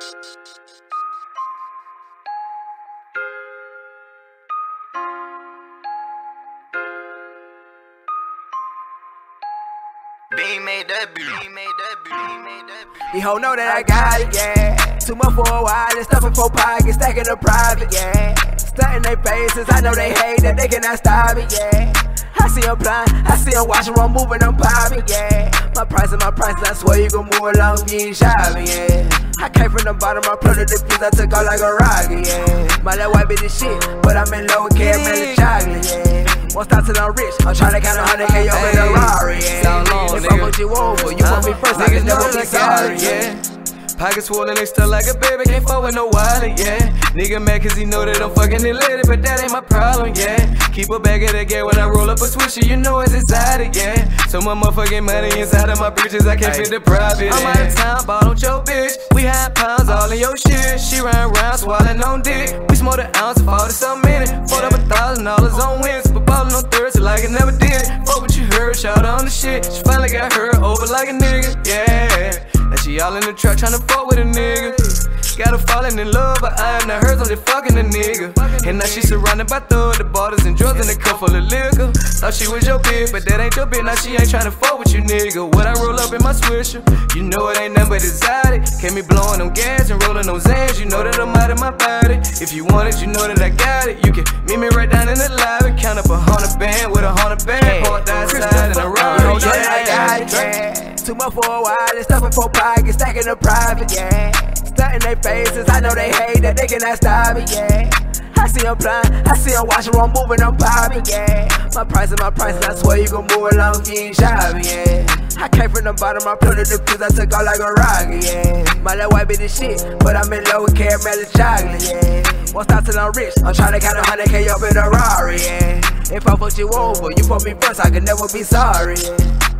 These hoes know that I got it, yeah. Too much for a while, and stuffing for pockets, stacking the private, yeah. Stunting their faces, I know they hate that they cannot stop it, yeah. I see them blind, I see them watching, I'm moving, I'm popping, yeah. My price, I swear you gon' move along if you ain't shopping, yeah. I came from the bottom, I put it the piece, I took off like a rocket, yeah. My little white bitch is shit, but I'm in low caramel and chocolate, yeah. Won't stop till I'm rich, I'm tryna count 100K up in a Rari, yeah. If I put you over, you want me first, I can never be sorry, yeah. Pockets swollen, they stuck like a baby, can't fuck with no wallet, yeah. Nigga mad cause he know that I'm fucking the lady, but that ain't my problem, yeah. Keep a bag of that gas when I roll up a swisher, you know it's exotic, yeah. So my motherfucking money inside of my britches, I can't fit the profit. I'm out of town, bought on your bitch. We had pounds all in your shit. She ran around swallowing on dick. We smoked an ounce of 40-some minutes. Put up $1,000 on wins, but ballin' on Thursday like I never did. Fuck what you heard, shout on the shit. She finally got her over like a nigga, yeah. Now she all in the truck tryna fuck with a nigga. Got her falling in love, but I am not hers, I'm just fucking a nigga. And now she surrounded by thugs, the bottles and drugs, and a cup full of liquor. Thought she was your bitch, but that ain't your bitch, now she ain't tryna fuck with you, nigga. What I roll up in my swisher, you know it ain't nothing but exotic. Can't be blowing them gas and rolling those Zans, you know that I'm out of my body. If you want it, you know that I got it. You can meet me right down in the lobby, count up 100 band with 100 band, parked outside in a Rari, yeah. Too much for a while, and stuffing for pockets, stacking the private, yeah. Stunting their faces, I know they hate that they cannot stop it, yeah. I see them blind, I see them watching, I'm moving, I'm popping, yeah. My price, I swear you gon' move along if you ain't shopping, yeah. I came from the bottom, I put it the piece, I took off like a rocket, yeah. My little white bitch is shit, but I'm in love with caramel and chocolate, yeah. Won't stop till I'm rich, I'm tryna count 100K up in a Rari, yeah. If I fuck you over, you put me first, I could never be sorry, yeah.